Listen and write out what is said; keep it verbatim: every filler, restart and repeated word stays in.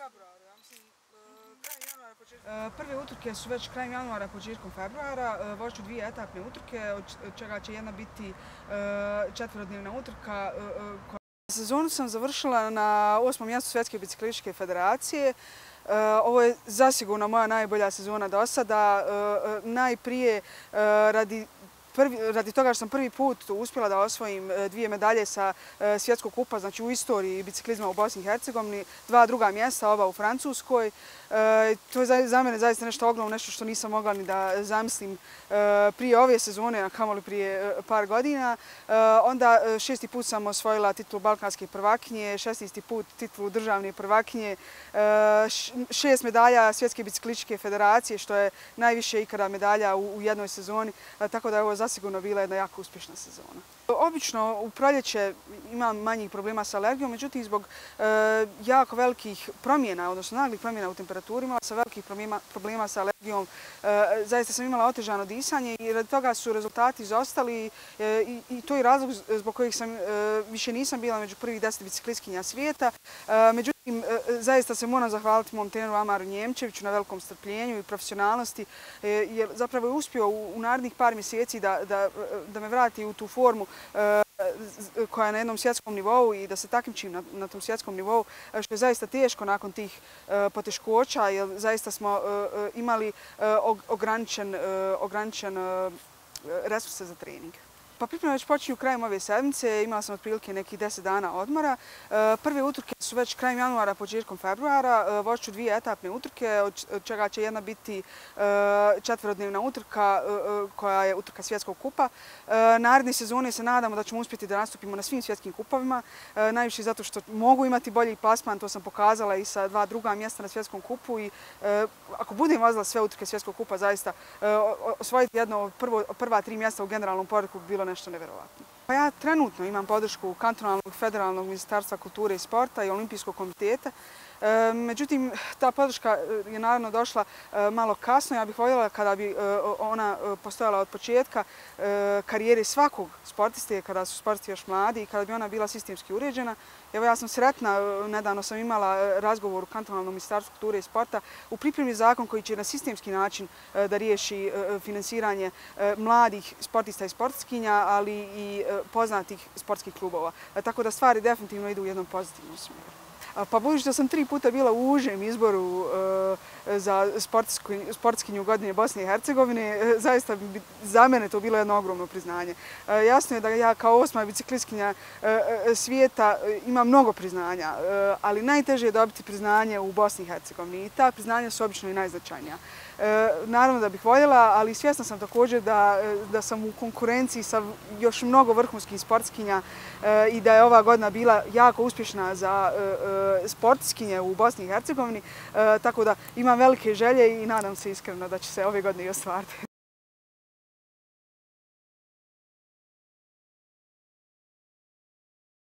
februaru, ja mislim, krajem januara, početkom... Prve utrke su već krajem januara, početkom februara. Vožću dvije etapne utrke, od čega će jedna biti četverodnevna utrka. Sezonu sam završila na osmom mjestu Svjetske biciklističke federacije. Ovo je zasigurno moja najbolja sezona do sada. Najprije radi Radi toga što sam prvi put uspjela da osvojim dvije medalje sa svjetskog kupa, znači u istoriji biciklizma u Bosni i Hercegovini, dva druga mjesta, ova u Francuskoj. To je za mene zaista nešto ogromno, nešto što nisam mogla ni da zamislim prije ove sezone, a kamoli prije par godina. Onda šesti put sam osvojila titulu balkanske prvakinje, šesnaesti put titulu državne prvakinje, šest medalja Svjetske biciklističke federacije, što je najviše ikada medalja u jednoj sezoni, tako da je ovo zasigurno bila jedna jako uspješna sezona. Obično u proljeće imam manjih problema sa alergijom, međutim zbog jako velikih promjena, odnosno naglih promjena u temperaturi, imala sam velikih problema sa alergijom. Zaista sam imala otežano disanje i radi toga su rezultati izostali i to je razlog zbog kojih sam više nisam bila među prvih deset biciklistkinja svijeta. Međutim, zaista se moram zahvaliti mom treneru Amaru Njemčeviću na velikom strpljenju i profesionalnosti, jer zapravo je uspio u narednih par mjeseci da me vrati u tu formu koja je na jednom svjetskom nivou i da se takmičim na, na tom svjetskom nivou, što je zaista teško nakon tih poteškoća, jer zaista smo imali ograničen, ograničen resurse za trening. Pa pripreme već počinju krajem ove sedmice, imala sam otprilike nekih deset dana odmora. Prve utrke su već krajem januara, početkom februara. Vožću dvije etapne utrke, od čega će jedna biti četverodnevna utrka koja je utrka svjetskog kupa. Naredne sezone se nadamo da ćemo uspjeti da nastupimo na svim svjetskim kupovima, najviše zato što mogu imati bolji plasman, to sam pokazala i sa dva druga mjesta na svjetskom kupu i ako budem vozila sve utrke svjetskog kupa, zaista osvojiti jedno od prva tri mjesta u generalnom poretku bi bilo nešto nevjerovatno. Pa ja trenutno imam podršku Kantonalnog federalnog ministarstva kulture i sporta i Olimpijskog komiteta. Međutim, ta podrška je naravno došla malo kasno. Ja bih voljela kada bi ona postojala od početka karijere svakog sportiste, kada su sportisti još mladi i kada bi ona bila sistemski uređena. Evo, ja sam sretna, nedavno sam imala razgovor u Kantonalnom ministarstvu kulture i sporta u pripremi zakon koji će na sistemski način da riješi finansiranje mladih sportista i sportistkinja, ali i poznatih sportskih klubova. Tako da stvari definitivno idu u jednom pozitivnom smjeru. Pa budući da sam tri puta bila u užem izboru za sportskinju godine Bosne i Hercegovine, zaista bi za mene to bilo jedno ogromno priznanje. Jasno je da ja kao osma biciklistkinja svijeta imam mnogo priznanja, ali najteže je dobiti priznanje u Bosni i Hercegovini i ta priznanja su obično i najznačajnija. Naravno da bih voljela, ali svjesna sam također da, da sam u konkurenciji sa još mnogo vrhunskih sportskinja i da je ova godina bila jako uspješna za sportskinje u Bosni i Hercegovini, tako da imam velike želje i nadam se iskreno da će se ove godine i ostvariti.